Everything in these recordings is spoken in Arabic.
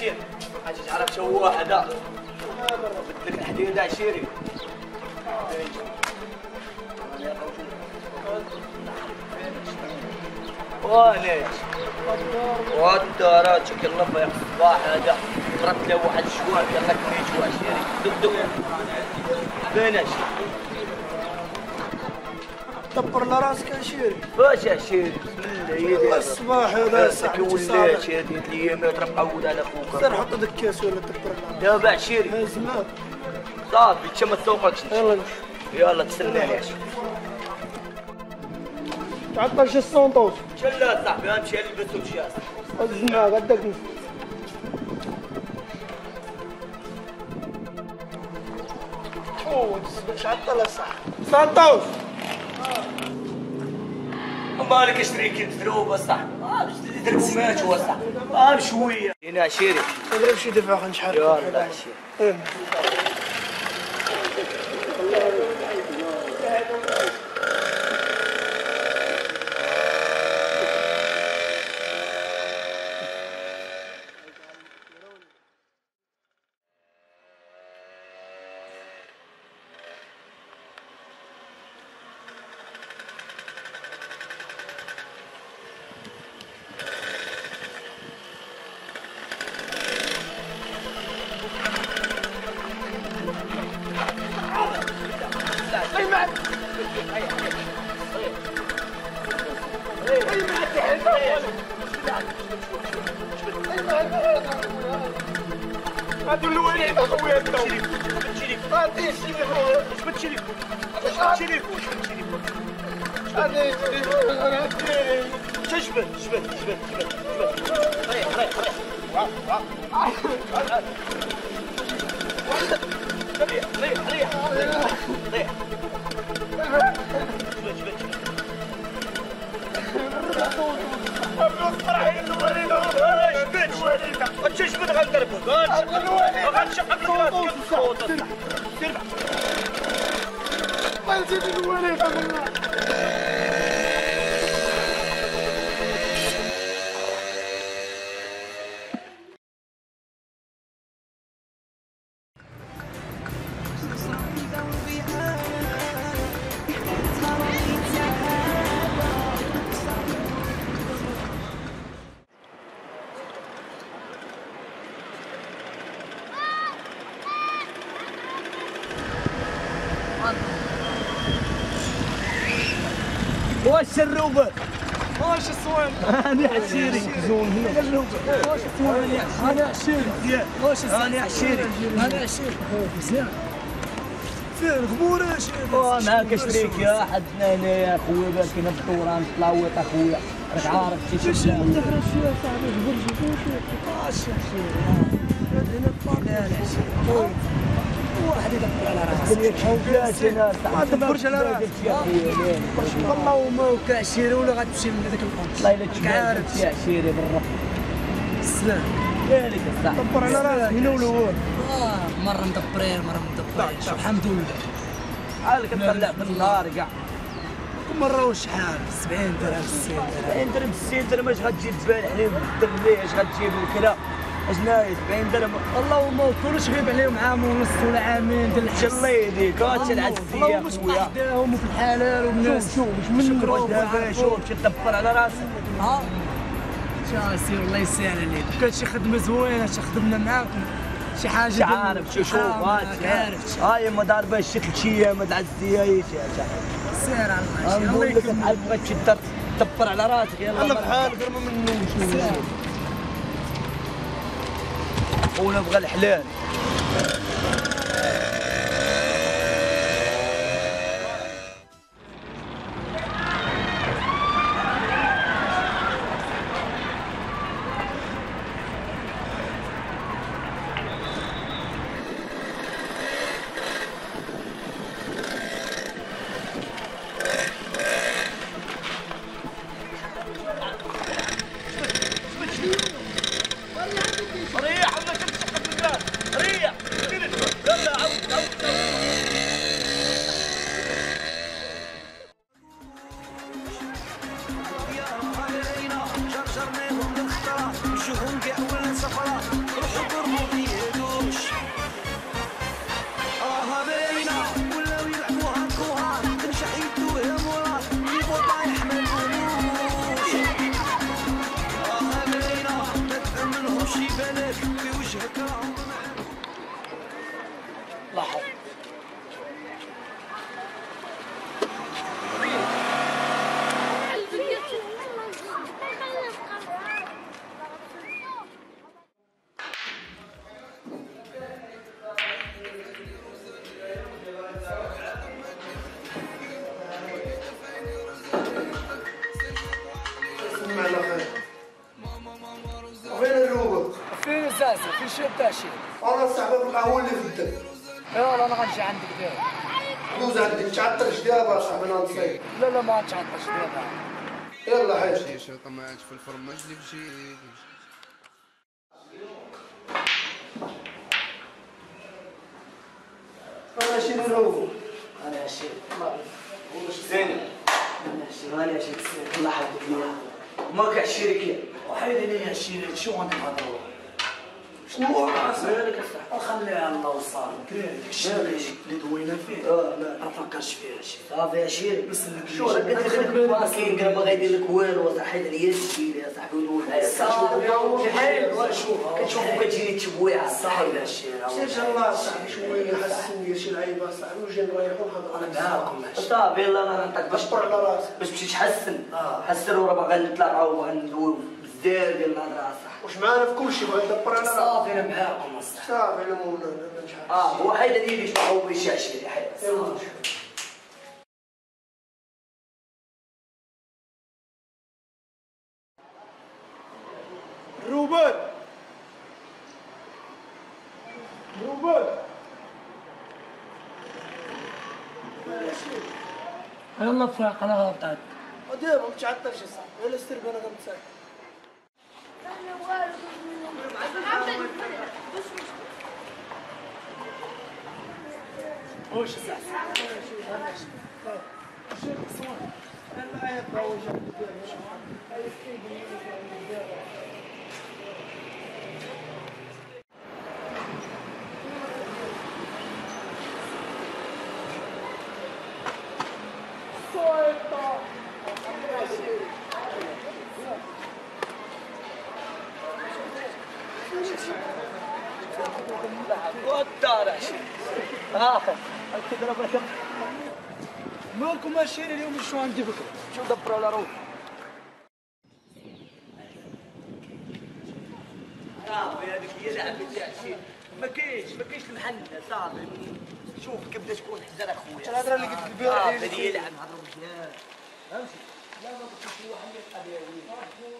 شير حاجة تعرف شو واحد هذا بدك الحديد عشيري وانيش والدارات شكل الله يا الصباح هذا قربت له واحد شوال قال لك نيجي عشيري دق فينش دبر لراسك عشيري فاش عشيري بسم الله يدي الصباح هذا ساعة وليت شادي الايام ترى معود على خوك سير حط هذاك الكاس ولا دبر دابا عشيري لازمات صافي تشم ما تسوقكش يلا نمشي يلا تسناني عشيري تعطل شي السونطوس شلا صاحبي غنمشي نلبس وتشاس الزنا غداك مش عطل صح سونطوس مالك اشتري كيف دروب صاحبي درك سمات هو صاحبي بشويه هنا عشيري نضرب شي دفعه خلينا نشحال يلا عشيري هادو الوليد اخويا انت غادي يشري خويا واش بتشري شبت ريح شبت غنضربك غنشقك الراس ما نزيد الوليد واش الروبر واش الصوان انا عشيري واش الصوان انا عشيري واش انا عشيري مزيان فين غبور اش معاك شريك يا حدنا هنا يا خويا باش كاين الفطوره نطلاوط اخويا راك عارف شي شي دخل شي صاحبي غبر شي واحد يدبر على راسه ما تدبرش على راسك يا خويا والله وما كعشيري ولا غتمشي لهذاك القنص والله الا تشعرت يا عشيري بالرب السلام مالك الصح دبر على راسك هنا ولا مرة مدبرين مرة مدبرين الحمد لله عالك تطلع في النهار كاع مرة وشحال 70 درهم 60 درهم 70 درهم 60 درهم اش غتجيب تبان عليهم بالدري اش غتجيب الكلا اجناي 70 درهم والله ما كلش غيب عليهم عام ونص ولا عامين ديال الحبس الله يهديك هاتشي العزية يا خويا وفي الحلال والناس شوف مش من دابا شوف شي تدبر على راسك ها سير الله يسهل عليك كانت شي خدمة زوينة شي خدمنا معاكم شي حاجة شي عارف شوف هاي ما ضاربه شي 3 ايام هاد العزية سير على الله الله يكرمك عاد بغيت شي تدبر على راسك يلا انا بحال غير ما منوش خونا بغى الحلال ريح لاباس في شو تاع شي. انا صاحبي القهوه اللي في الدم. ايوا انا غنجي عندك دابا. دوز عندي تعطرش دابا صاحبي انا نصيب. لا ما تعطش دابا. يلا حيت. شي طماط في الفرماج اللي بشي. انا شي نديرو. انا شي زين انا شي الله يحفظك ليا. ما كعشيرك وحيد لي الشيء شو غنهضروا. شنو مالك افتح وخليها الله وصار كريم الشيء اللي دوينا فيه ما فكرش فيه شي صافي عشيري بس شو راك كتخدم ماسكين كان باغي يدير لك والو صحيت عليا السكين يا صاحبي ودول صافي حيل شوف كتشوفو كتجيني تبويعه صافي عشيري سير الله صاحبي شويه حسن شي لعيبه صاحبي وجاي نريحو نهضروا انا معاكم صافي يلا انا نعطيك باش طر على راسك باش تمشي تحسن حسن وراه باغي نتلاقاو وباغي ندويو بزاف ديال الهضره صح واش معانا في كلشي بغيت ندبر على راسك صافي انا معاكم اصاحبي صافي انا مولانا ما نشحال هو حيد هذه اللي تبغاو باش عشيري حيد يلا روبان يلا فراق انا غلطت ودابا ما تعطلش صاحبي ولا سير انا غنتساعد واش صح والدار مالكم ماشيين اليوم شو عندي بكره شو دبروا على روحي صافي هذيك هي لعبه تاع شي ما كاينش المحل صافي شوف كيبدا تكون حزر اخويا الهضره اللي قلت البارح صافي هذه هي لعب نهضروا مزيان فهمتي لا ما بغيتش شي واحد يلقى بها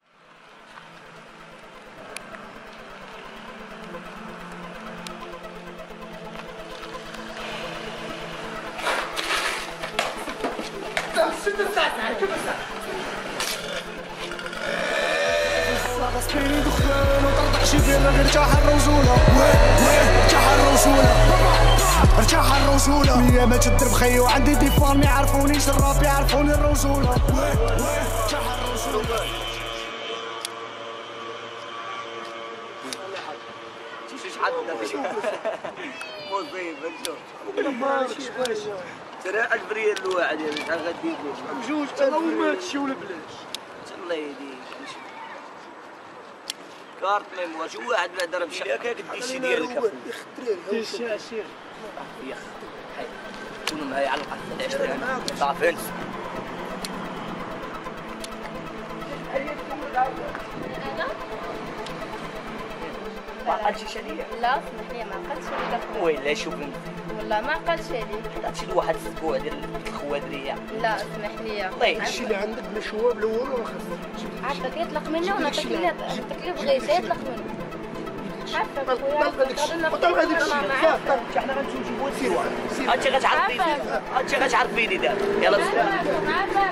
سبيني دخان وطلع شي فينا غير ارتاح الرجولة ارتاح الرجولة ارتاح الرجولة مية ما تدرب خيي وعندي ديفان ما يعرفونيش الراب يعرفوني الرجولة ارتاح الرجولة شحال مصيبه نشوف ترى 1000 ريال الواحد يعني شحال غادي يدير بجوج انا ومات شي ولا بلاش الله يهديك كارت ميموار شي واحد بعدا راه مشى ياك دي الشي ديالك يخدري الشاشير يا اخي كونوا معايا على القهوه صافي انت ما عقلتش شي عليا لا اسمح لي ما عقلتش عليك ويلا شوف والله ما عقلتش عليك هادشي لواحد الاسبوع ديال الخوادريه لا اسمح لي الله يهديك الشي اللي عندك بلا شواب الاول ولا خاصك عافاك يطلق منه ونعطيك اللي بغيتي يطلق منه عافاك اخويا طلع هذيك الشيء عافاك حنا غنمشيو سير واحد هادشي غتعرفيني هادشي غتعرفيني دابا يلا بسم الله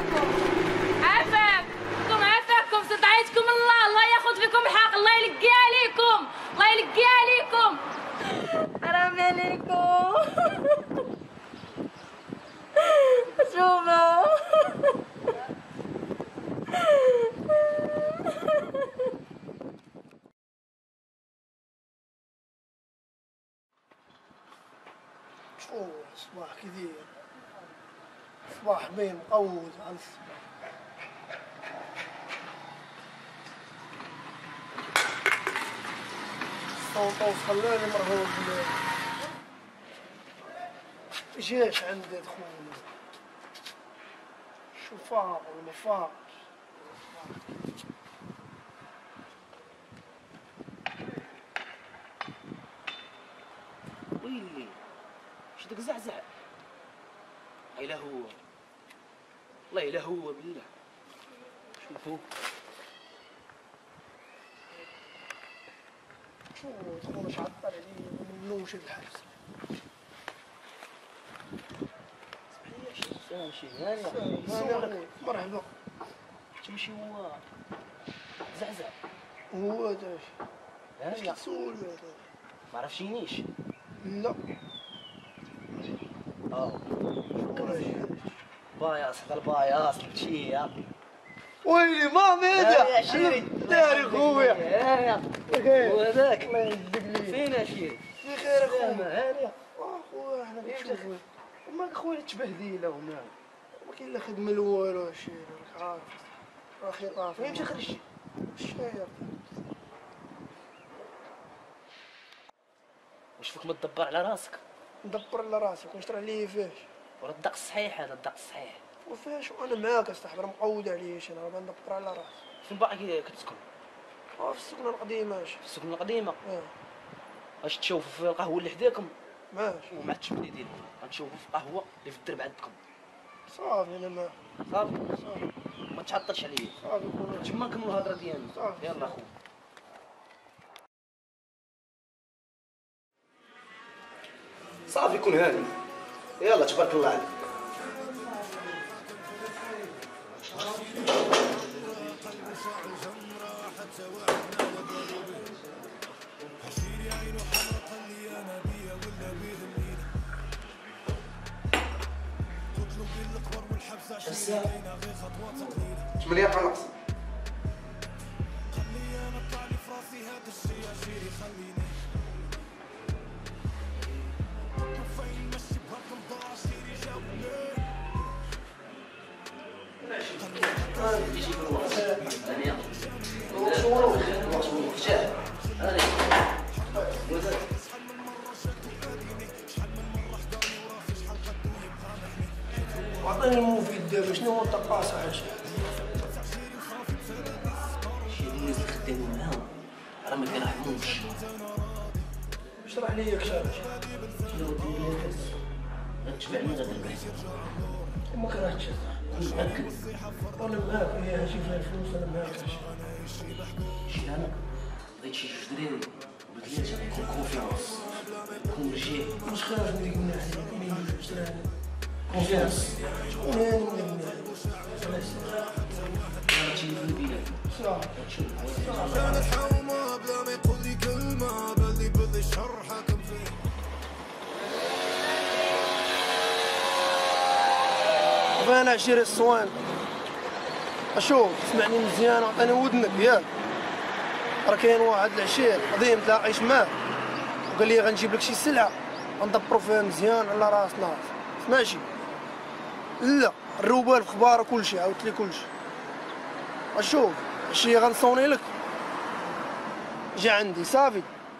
عافاكم عافاكم استدعيتكم الله ياخذ فيكم الحق الله يلقي عليكم الله يلقي عليكم حرام عليكم شوفوا صباح كثير صباح بين مقوز على الصباح الصوت خلاني مرهوب جاش عندي دخول شو فاق ولا فاق ويلي اش داك زعزع الا هو والله الا هو بالله شوفوا فوت خونا شعطل عليه نمشي للحبس. شي هاني مرحبا. تمشي هو زعزع هو داش هاني كتسول ما عرفتينيش. لا باياص هذا الباياص مشي ويلي مامي هذا يا شيري داري خويا بخير وهذاك الله يصدق لي فين يا شيري؟ بخير اخويا هاني خويا حنا كنشوفو ماك خويا تبهديله ومال ما كاين لا خدمه لا والو هادشي راك عارف اخي طافي فين مشى خرجتي؟ الشاير واش فيك ما تدبر على راسك؟ ندبر على راسي ونشرح ليه فاش ورا الدق الصحيح هذا الدق الصحيح. وفاش وانا معاك استحضر مقود عليش انا راه ندبر على راسي فين باقي كتسكن؟ في السكنه القديمه ماشي في السكن القديمه. واش تشوفوا في القهوه اللي حداكم ماشي ومع التشبلي ديالكم غتشوفوا في قهوه اللي في الدرب عندكم. صافي انا معاك صافي ما تعطلش عليا. صافي كون تما نكملوا الهضره ديالنا. صافي. يلا اخو. صافي كون هاني. يلا تبارك الله عليك. ثمانية خلاص. عطيني المفيد دابا شنو هو الطقاس عايش شي الناس اللي خدامين معاهم راه ما كيرحموش. اشرح لي كشاف شنو دير لك غتبعني غدا البحث ما كرهتش متاكد. وانا معاك يا شي فيها الفلوس انا معاك شي انا بغيت شي جوج دراري وبدلات يكون كونفيونس يكون رجال مش خايف من ديك الناحيه مين يشتري كونفيونس. شكون هاني من ديك الناحيه غادي في البلاد صافي غتشوف. كانت حومة بلا ما يقول لي كلمة بلي الشر حاكم فيه. فانا عشيري الصوان اشوف اسمعني مزيان عطيني ودنك ياك راه كاين واحد العشير قديم تلاقيش معاه وقال لي غنجيب لك شي سلعه غندبرو فيها مزيان على راسنا ماشي لا الروبال في خباره كلشي عاودت لي كلشي اشوف شي غنصوني لك جا عندي صافي.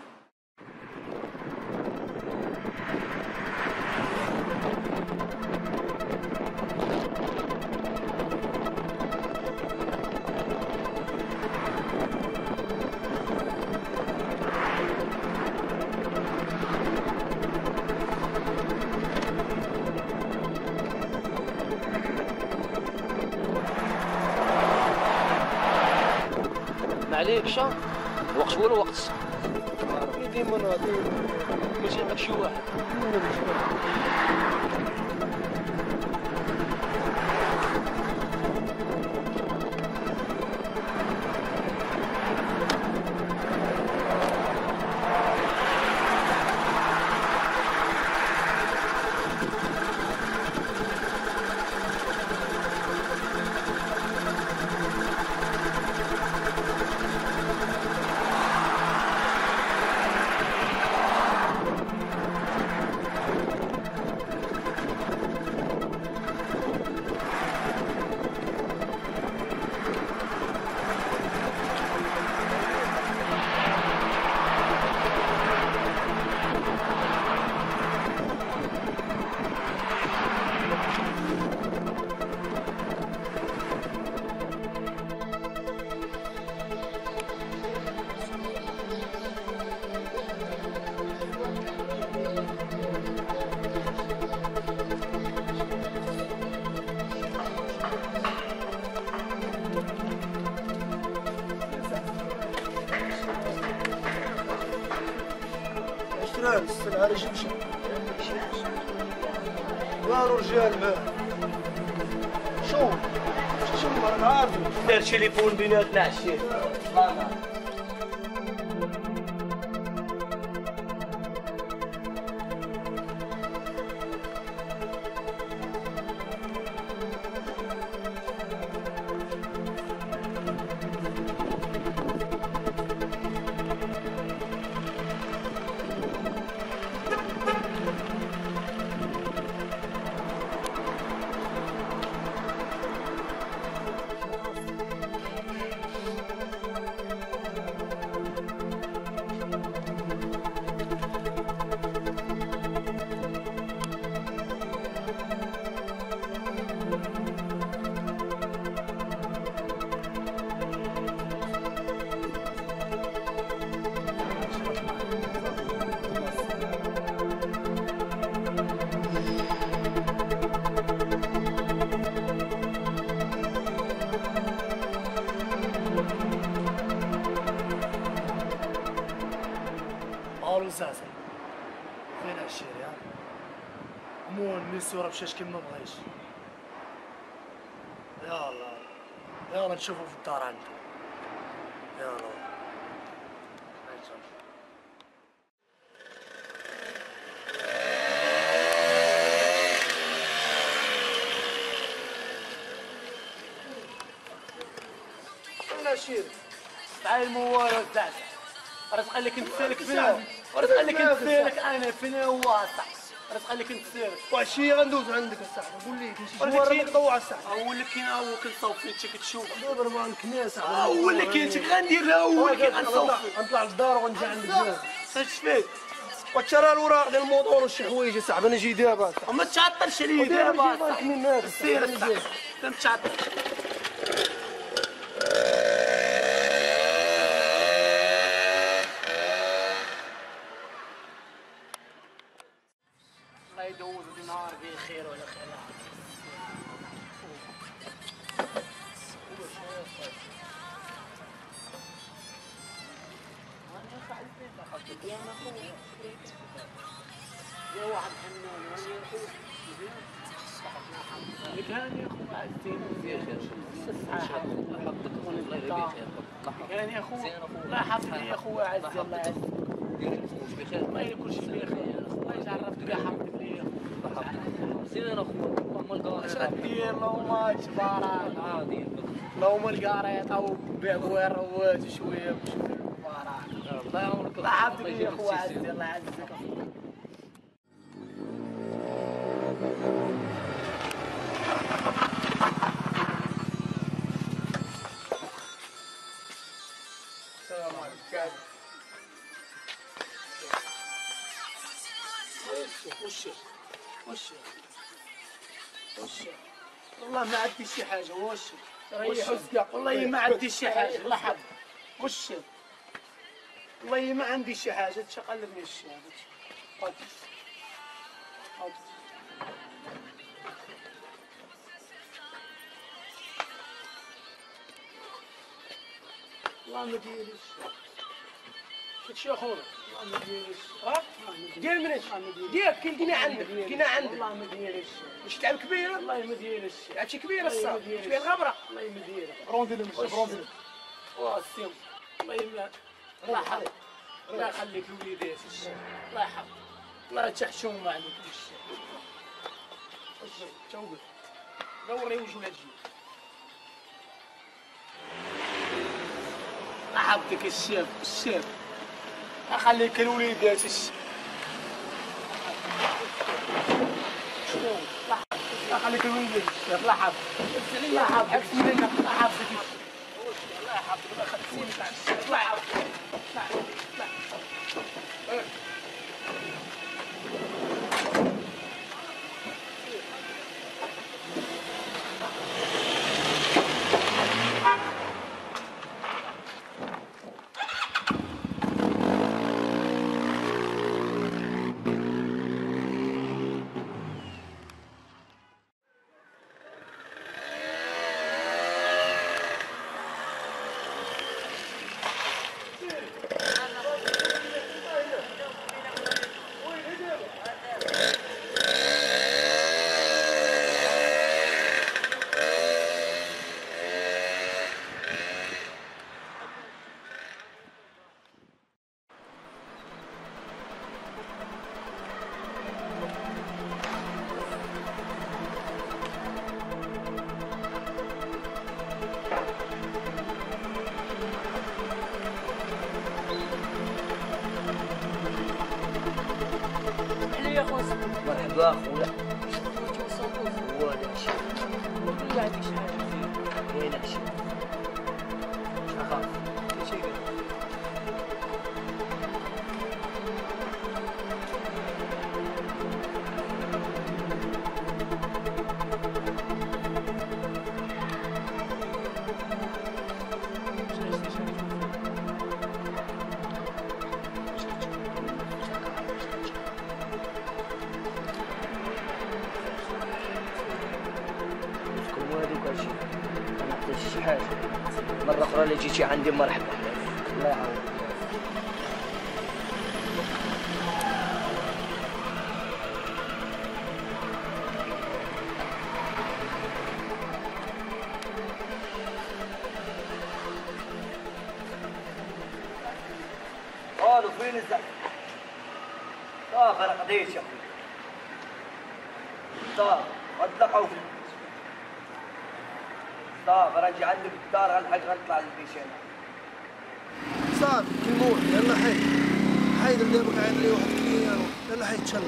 معليكش الوقت هو الوقت. ديما ناضي ماشي عندك شي واحد شرال السلعة راه شمشة والو رجال ما شو راك عارف دار تليفون بيناتنا عشير قالوا ساسي فين هالشيري ها مون الصورة مشاش كيما بغيش يلا نشوفو في الدار عندي يلا فين هالشيري تعال الموال تاعك راه قال لك انت سالك فينا وراه قال لك انت سالك انا فينا واصح راه قال لك انت سالك وعشية غندوز عندك الصاحبي قول لي كاين شي وراه جوار كاين- نقطعو على الصاحبي اول لك كاين اول كنصوفي كتشوف دابا ما الكناس اول لك انت غندير لها اول كي غنصوفي غنطلع للدار وغنجي عندك جنازة اش فيك وترى الوراق ديال الموطور وشي حوايج صاحبي انا جي دابا وما تعطلش عليا دابا بالك من هذا سير انت تعطل الله يدوز النهار بخير ولا خير يا واحد حنان وانا يا اخوي لك هاني يا اخوي عزتين يا خير هاني يا اخوي الله يحفظني يا اخوي عزتي الله يعزك الله يكون شي بخير الله يجعل ربك يحفظك ليا زين اخويا اش غدير لو ما تبارك عادي لو ما القاريط او بيع روات شويه بشويه مبارك الله يعمرك الله يحفظك يا اخوي عزتي الله يعزك السلام عليكم وش والله ما عندي شي حاجة وش ريح وسقى والله ما عندي شي حاجة الله حب وش والله ما عندي شي حاجة تشقلبني الشي هذا والله ما ديريش شي يا خونا والله ما ديريش ها دير منش دير كاين عندك والله ما ديريش واش تلعب كبيره والله ما ديريش لعبتي كبيره الصاط شويه الغبره والله ما ديريش بروندي لي مشي بروندي لي واسيم الله يملا الله يحفظك الله يخليك لوليدات الله يحفظك الله تحشوم ما عليك توقف دوري وجه ولا تجي أحبك الشاب أخليك الوليدات أخليك الوليدات الله يحفظك الله يحفظك الله يحفظك الله يحفظك الله يخليك الله يحفظك لا خويا هو هذا الشيء لا عندك شي حاجه كاين هادشي مش خاف شي شي حاجه مره اخرى اللي جيتي عندي مرحبا الله يعاون قالوا فين الزعم انا قضيت يا اخوي غدقوا راجع عندي في الدار غنلحق غنطلع للبيشان صافي كيموت يلا حيد اللي بك عين لي واحد كليان يلا حيد تشل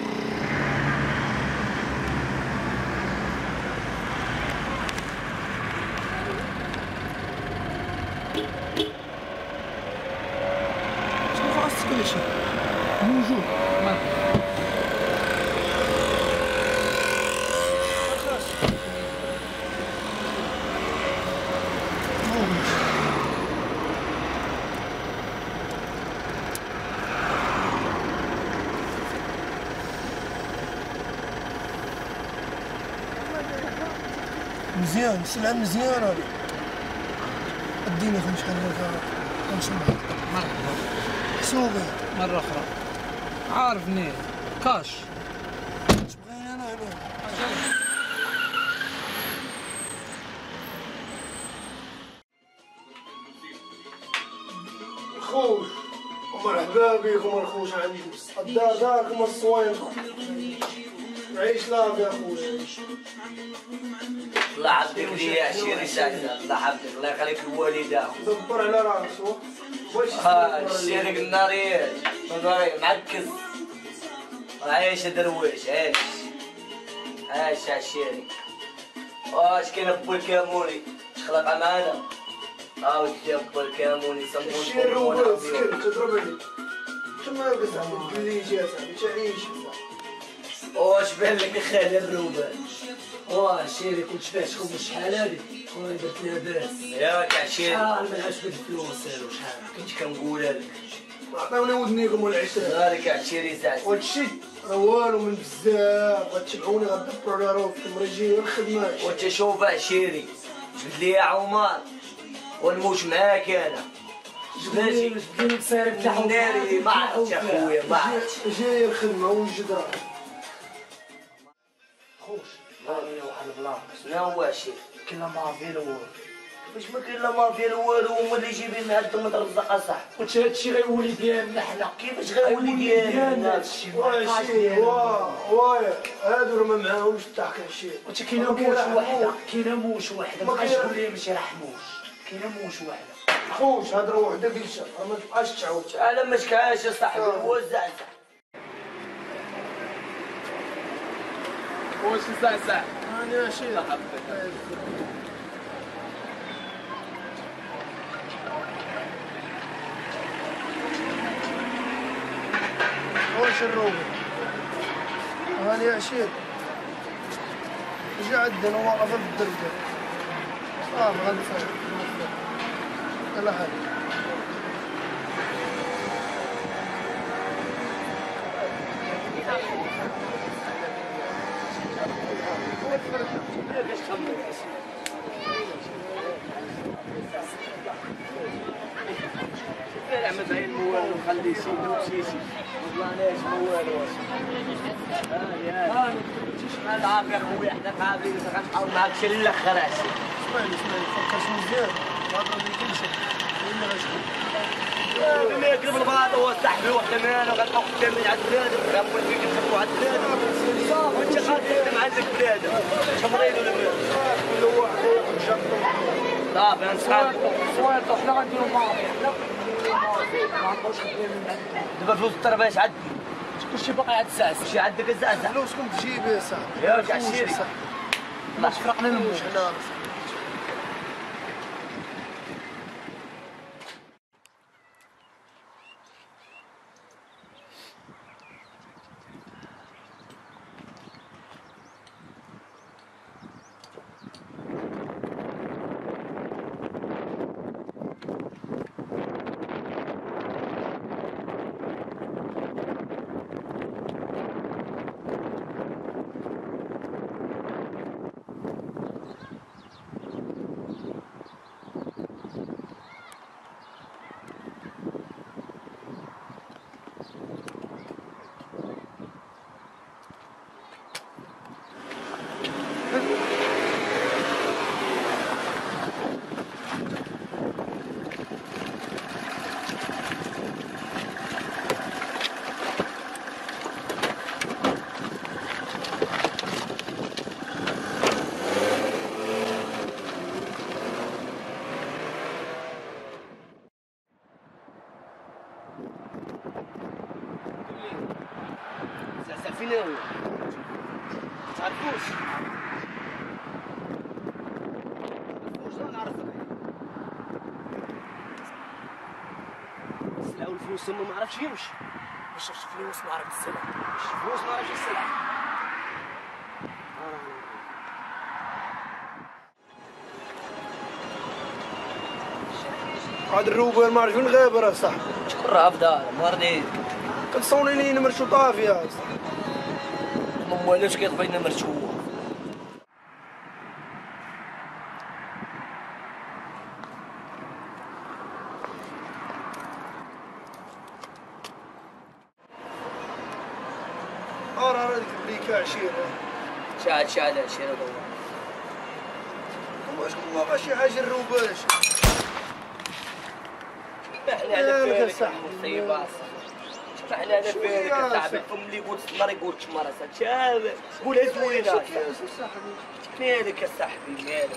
شوف خاص كل شيء موجود مزيان سلعة مزيانة اديني 5 حلوة غنشمها مرحبا حسوبي مره اخرى عارفني كاش اش بغينا انا هنا خوش ومرحبا بكم الخوش عندي الدار داركم الصوين عيش لاب يا خويا الله يعطيك لي عشيري ساكنة الله يحفظك الله يخليك الوالدة دبر على راسو الشيرك الناريات معكز عايش درويش عايش عالشيرك واش كاين با الكاموني خلق معانا ودي با الكاموني سموني الشير روبر سكر تضرب عليه ثم يلقى صاحبي بليجي يا صاحبي تعيش واش بان لك خالي الروبان شيري كنت فيه شكون شحال هادي خويا درت لاباس ياك عشيري شحال ما عرفتش بالفلوس شحال كنت كنقولها لك عطاوني ودنيكم والعشرة غالك عشيري زعما وهادشي راه والو من بزاف غتشبعوني غدبروا على روحكم راه جاي الخدمة وانت شوف عشيري جبد لي يا عمر ونموت معاك انا جبدي جبدي مسارب تاع ناري ما عرفتش اخويا ما عرفتش جاي الخدمة والجدرة خوش والله واحد البلاصه شنو هو عشيري كاين ما فيه والو كيفاش ما كاين لا مافيا والو هما اللي جايبين هاد المترزقه صح قلت هادشي غيولي ديالنا حنا كيفاش غيولي ديالنا هادشي وايا هادو راه ما معاهمش الضحك هادشي قلت كاينه موش وحده كاينه موش وحده ما بقاش تقول لي ماشي راه حموش كاينه موش وحده خوش هضره وحده قلتها راه ما تبقاش تعاود انا ما شكاش يا صاحبي هو الزعزع واش الزعزع انا شي واش الروبي هاني عشير جا عندنا واقفه في الدرجه صافي غنفهم يلا حاجه ما باين موالو خلي شي وشيشي ما طلعناش موالو شحال العافيه خويا حنا قابلين غنبقاو معاك شي الاخر عشي اسمعني فكرت مزيان هضر لي كلشي ولا غاشي بما يكرم البلاط هو صاحبي وحده مانا غنبقاو قدامي عند بلادك غنقول فيك نخدمو عند بلادك وانت قادر تخدم عندك بلادك تمريض ولا مال كل واحد ياخذ شقه صافي نصحاب صويرتو حنا غنديرو مافيا حنا ما نبقاوش خدامين دابا فلوس الطرباش عاد كلشي باقي عاد الزعزع. كلشي عندك الزعزع. فلوسكم تجيبي يا صاحبي. يا رجع الشيري. ما فرقنا نموت. حنا الزعزع فين هو؟ تعرفوش؟ لا نعرفك. السلعة والفلوس تما ما عرفش يمشي. ما شفتش فلوس ما عرفت السلعة. الفلوس ما عرفش السلعة. عاد الروبير ما عرف وين غابر يا صاحبي. شكون راه في دار مرضي. كنصوني لي نمرشو طافي يا صاحبي. ما موالوش كيطبينا مرشوه. راه هذيك البليكه عشيره. شاعل عشيرة دور. واش والله شي حاجه الروباش. احنا على بالك المصيبة. احنا على بالك الصاحبي الفم اللي يقول تمر يقول تمر شاب قولها زوينة. مالك يا صاحبي مالك.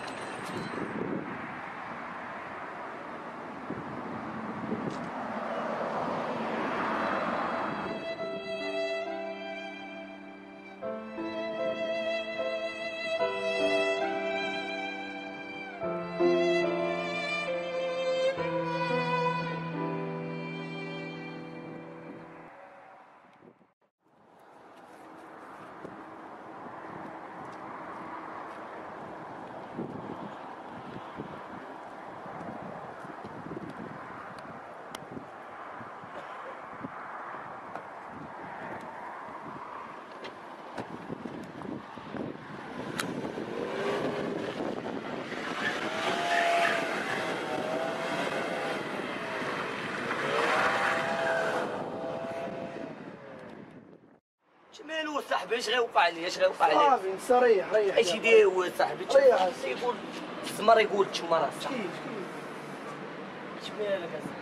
مالو صاحبي اش غيوقع لي اش غيوقع لي صافي انت ريح اش يدير هو صاحبي يقول الزمر يقول تشمر صاحبي كيف اش مالك اصاحبي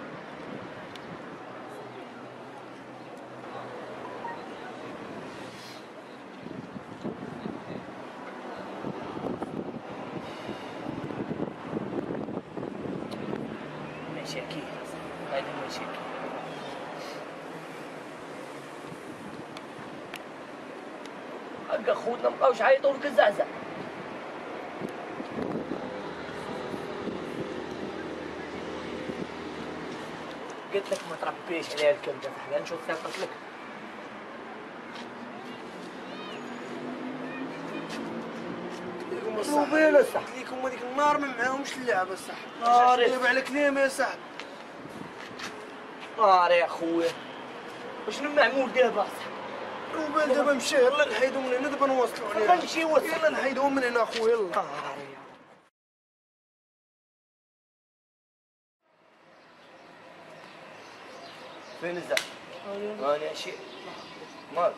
مشاكل هذه مشاكل هكا خوتنا مبقاوش عيطوا لك الزعزع قلت لك ما تربيش عليها الكلب صاحبي نشوف فيها قتلك الروبيل صاحبي ليكم هذيك النار ما معاهمش اللعبه صاحبي نار جايب على كلام يا صاحبي نار يا خويا وشنو معمول دابا الروبيل دابا مشى يلا نحيدو من هنا دابا نوصلوا عليه نمشي وصل يلا نحيدوهم من هنا اخويا يلا فين الزعزع؟ هاني شي مال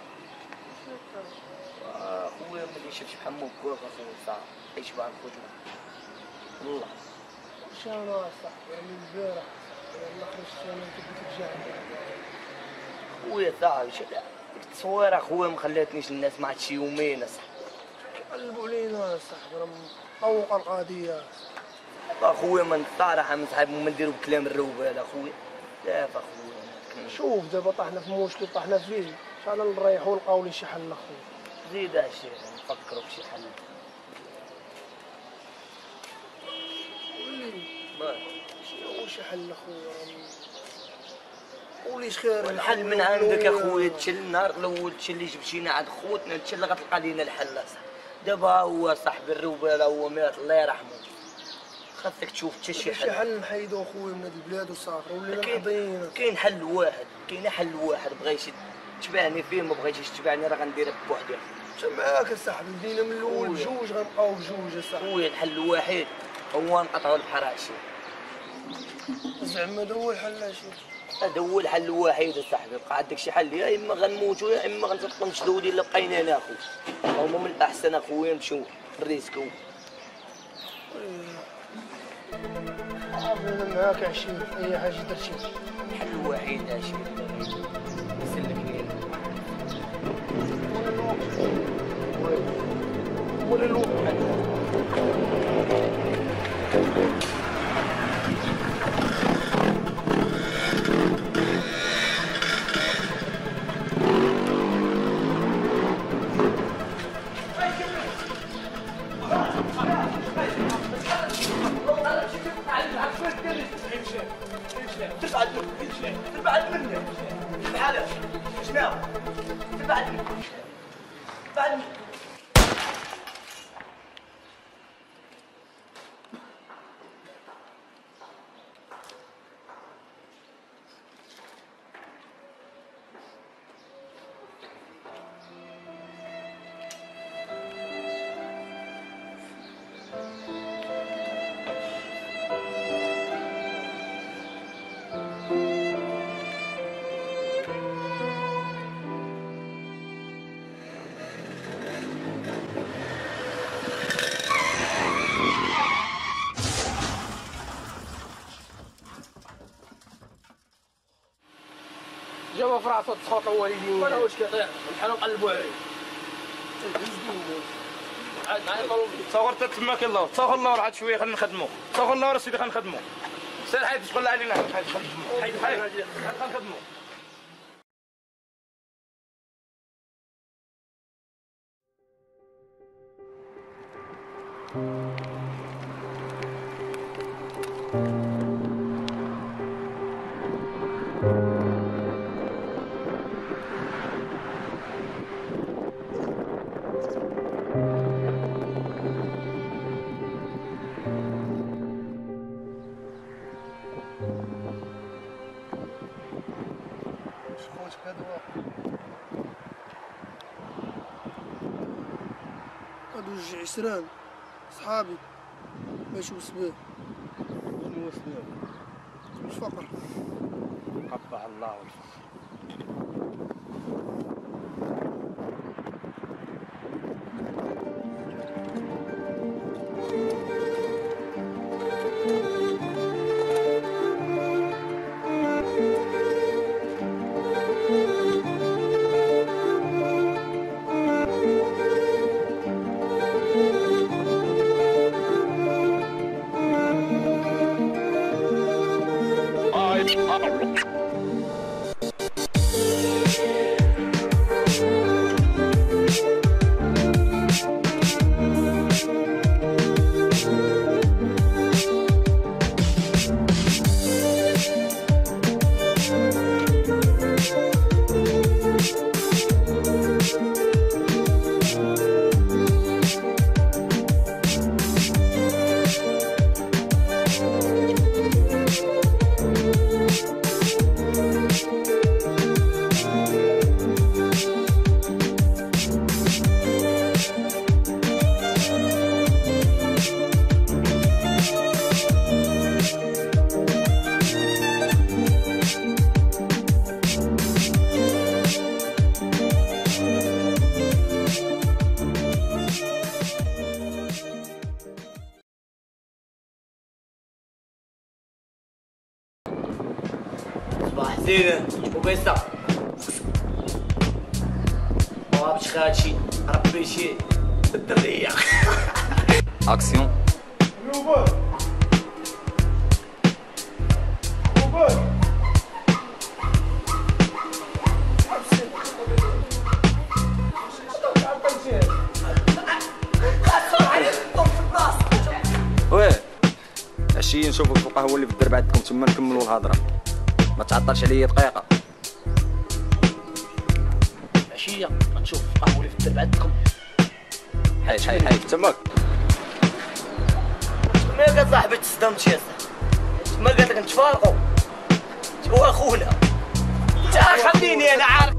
اخويا ملي شفت حمو بكوخ اخويا صعب ايش بان خوتنا والله ان شاء الله صاحبي من البارح يلا خرجت انا كنت ترجع خويا صاحبي شو ديك التصويره اخويا ما خلاتنيش الناس ما عادش يومين اصاحبي قلبوا علينا يا صاحبي راه مطوقه القضيه اخويا من الصراحه من صاحب ما نديرو بكلام الروبال اخويا بزاف اخويا. شوف دابا طحنا في مشكل طحنا فيه، ان شاء الله نريحو ونلقاو لي شي حل اخويا. زيد هادشي نفكروا في شي حل. شنو شي حل اخويا؟ قوليش خير. الحل من عندك اخويا. تشل النهار الاول تشل اللي جبتينا عند خوتنا تشل غتلقى لينا الحل اصاحبي. دابا هو صاحب الروباله هو مات الله يرحمه. خاصك تشوف حتى شي حل. شي حل نحيدو اخويا من هاد البلاد وصافي ولينا محظيين. كاين حل واحد، كاين حل واحد بغيتي تبعني فيه ما بغيتيش تبعني راه غنديرك بوحدي. معاك اصاحبي بدينا من الاول بجوج غنبقاو بجوج اصاحبي. خويا الحل الوحيد هو نقطعوا الحراشي. زعما هذا هو الحل اشي؟ هذا هو الحل الوحيد اصاحبي. بقى عندك شي حل يا اما غنموتوا يا اما غنصدقوا نشدوا الا بقينا هنا اخويا. هما من الاحسن اخويا نمشيو نريسكو. انا معاك عشي اي حاجه درتي. الحل الوحيد عشي نسلك لينا. ولا الوقت تبعد مني بحالك شنو؟ تبعد مني تبعد مني. جابوا في راسو تسخط الوالدين. وانا واش كيطيح بحال نقلبوا عليه. تصورت تماك يلاه تصور الله عاد شويه خلينا نخدموا. تصور الله سيدي خلينا نخدموا. سير حيد تشغل علينا حيد خدموا. حيد خلينا نخدموا. هادو جوج عسران صحابي ماشي وسباب. شنو السبب؟ الفقر. قطع الله والفقر. صباح زينة وبيسا وابش خاتشي ربي شي الدرية. اكسيون. روبان روبان القهوه اللي في الدرب عندكم تما نكملوا الهضره. ما تعطلش عليا دقيقه. عشيه غنشوف القهوه اللي في الدرب عندكم. حيد تماك. ما قال صاحبي تصدمت يا صاحبي، ما قال لك نتفارقوا، هو اخونا. خليني انا عارف.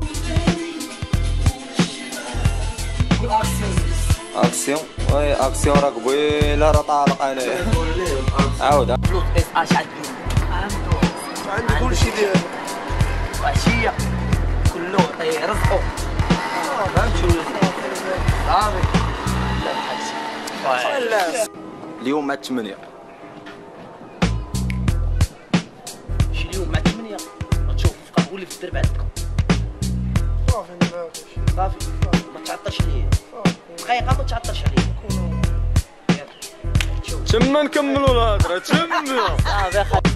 اكسيون وي اكسيون راه قبيله راه طالق انايا. عاود فلوس اس اش عندي كلشي ديالو. وعشيه كله رزقو. فهمتوا صافي. لا اليوم مع 8. شي اليوم مع 8 غتشوف القهوه اللي في الدرب عندكم. صافي ما تعطلش ليا دقيقه، ما تعطلش عليا. تما نكملوا الهضره تما.